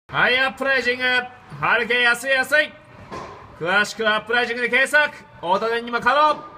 はい、アップライジング。ファルケン安い安い。詳しくはアップライジングで検索。オートデンにも可能。